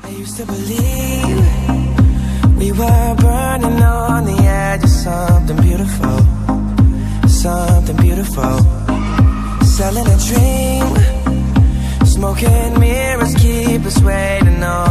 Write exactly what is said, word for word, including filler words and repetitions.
I used to believe we were burning on the edge of something beautiful, something beautiful. Selling a dream, smoking mirrors keep us waiting on